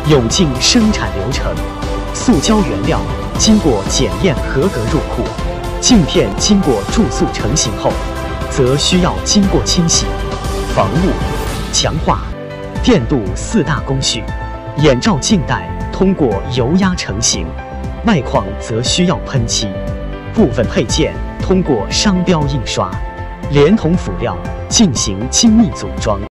涌进生产流程。塑胶原料经过检验合格入库，镜片经过注塑成型后，则需要经过清洗、防雾、强化、电镀4大工序。眼罩镜带通过油压成型，外框则需要喷漆，部分配件通过商标印刷，连同辅料进行精密组装。